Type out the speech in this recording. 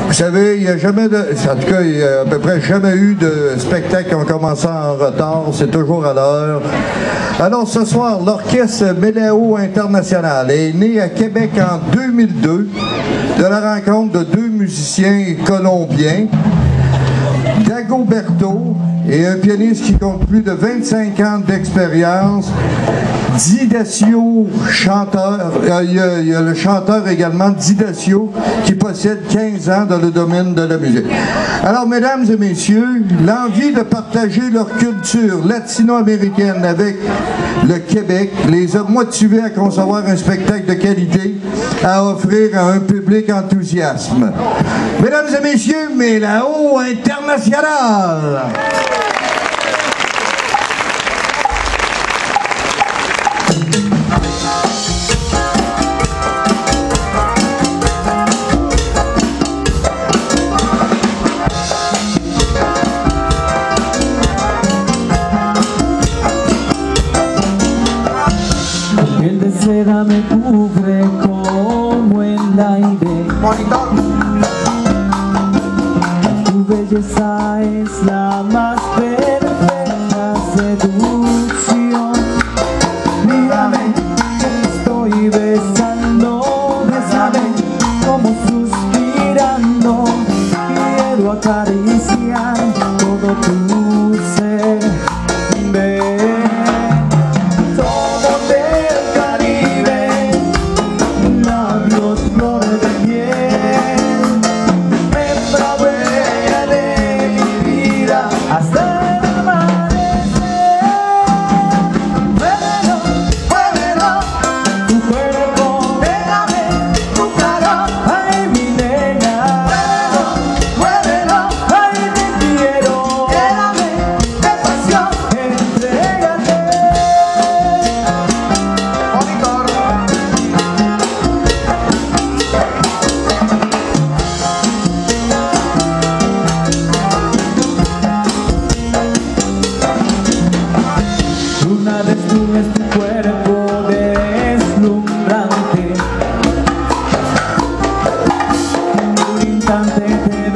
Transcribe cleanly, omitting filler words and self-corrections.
Vous savez, il n'y a jamais de... En tout cas, il n'y a à peu près jamais eu de spectacle qui ont commencé en retard. C'est toujours à l'heure. Alors, ce soir, l'Orchestre Méléo International est né à Québec en 2002 de la rencontre de deux musiciens colombiens, Dagoberto et un pianiste qui compte plus de 25 ans d'expérience, Didacio, chanteur. Il y a le chanteur également, Didacio, qui possède 15 ans dans le domaine de la musique. Alors, mesdames et messieurs, l'envie de partager leur culture latino-américaine avec le Québec les a motivés à concevoir un spectacle de qualité à offrir à un public enthousiaste. Mesdames et messieurs, Méléo International! El de seda me cubre como el aire. Tu belleza es la más perfecta seducción. Mírame, estoy besando, bésame como suspirando. Quiero acariciar todo tu ser. Ven. Una vez tú es tu cuerpo deslumbrante, un instante